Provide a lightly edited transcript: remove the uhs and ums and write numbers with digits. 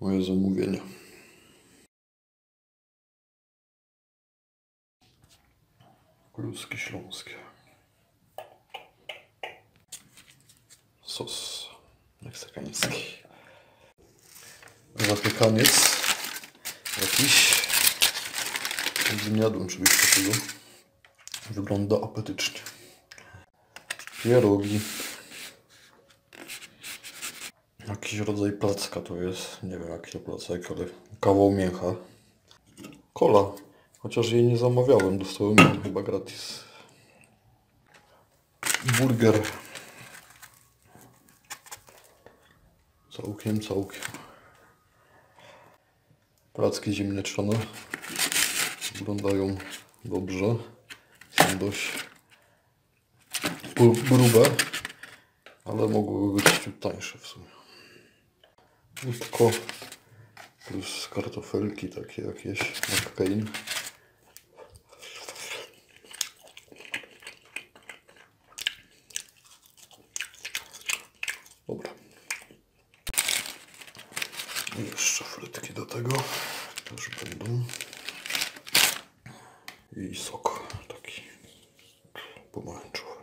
moje zamówienie. Kluski śląskie. Sos meksykański. Zapiekaniec jakiś. Nie jadłem czegoś takiego. Wygląda apetycznie. Pierogi. Jakiś rodzaj placka to jest. Nie wiem jaki to placek, ale kawał mięcha. Kola. Chociaż jej nie zamawiałem. Dostałem ją chyba gratis. Burger. Całkiem. Placki ziemniaczane. Wyglądają dobrze. Są dość grube, ale mogłyby być ciut tańsze w sumie. Jabłko plus kartofelki takie jakieś McCain. Dobra. I jeszcze frytki do tego też będą. I sok taki pomarańczowy.